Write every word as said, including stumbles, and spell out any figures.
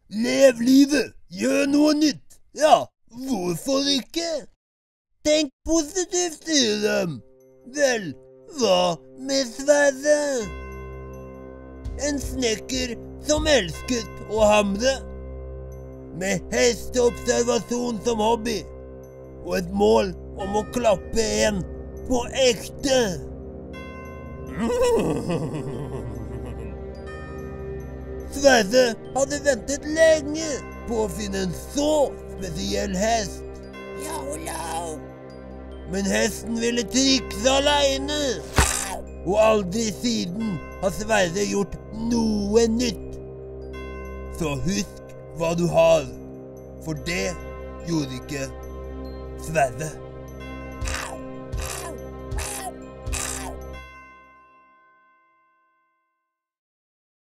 Lev livet, gjør noe nytt. Ja, hvorfor ikke? Tenk positivt, sier de. Vel, hva med Sverre? En snekker som elsket å hamre. Med hesteobservasjon som hobby. Og et mål om å klappe en på ekte. Sverre hadde ventet lenge på å finne en så spesiell hest. Jolo! Men hesten ville trikse alene. Og aldri siden har Sverre gjort noe nytt. Så husk hva du har, for det gjorde ikke Sverre.